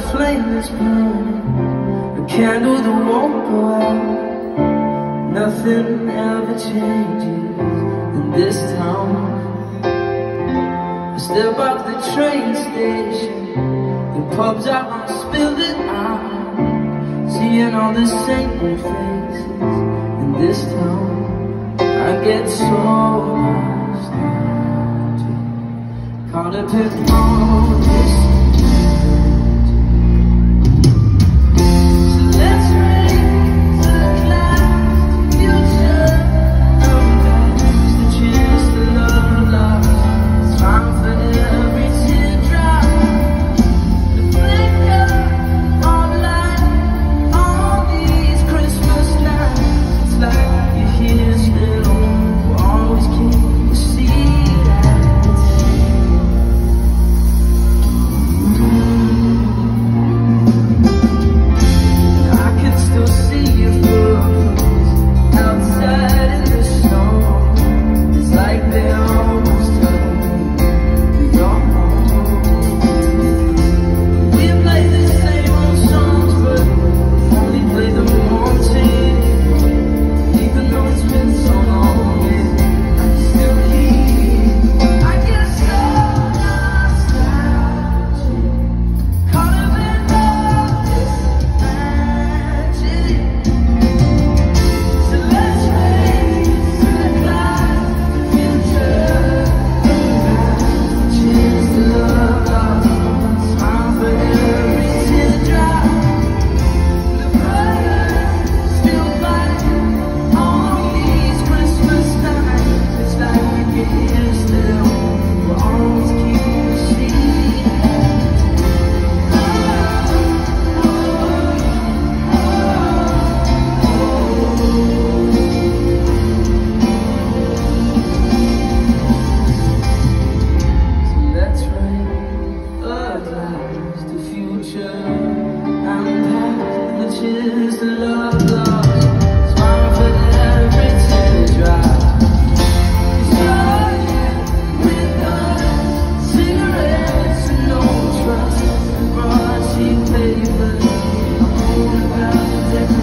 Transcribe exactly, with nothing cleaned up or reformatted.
flame that's burning, a candle that won't go out. Nothing ever changes in this town. I step out the train station, the pubs out, I'll spill it out. Seeing all the same old faces in this town, I get so nostalgic, caught up in all this. Paper, I'm all about the